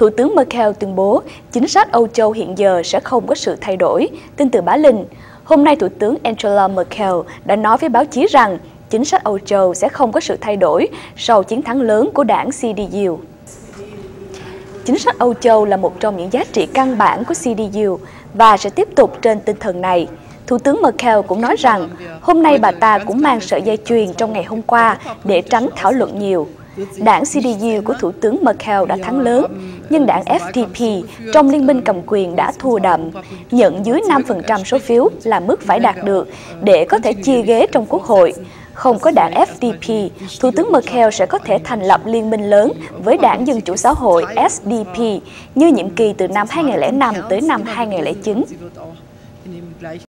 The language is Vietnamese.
Thủ tướng Merkel tuyên bố chính sách Âu Châu hiện giờ sẽ không có sự thay đổi. Tin từ Bá Linh, hôm nay Thủ tướng Angela Merkel đã nói với báo chí rằng chính sách Âu Châu sẽ không có sự thay đổi sau chiến thắng lớn của đảng CDU. Chính sách Âu Châu là một trong những giá trị căn bản của CDU và sẽ tiếp tục trên tinh thần này. Thủ tướng Merkel cũng nói rằng hôm nay bà ta cũng mang sợi dây chuyền trong ngày hôm qua để tránh thảo luận nhiều. Đảng CDU của Thủ tướng Merkel đã thắng lớn, nhưng đảng FDP trong liên minh cầm quyền đã thua đậm, nhận dưới 5% số phiếu là mức phải đạt được để có thể chia ghế trong Quốc hội. Không có đảng FDP, Thủ tướng Merkel sẽ có thể thành lập liên minh lớn với đảng Dân chủ xã hội SDP như nhiệm kỳ từ năm 2005 tới năm 2009.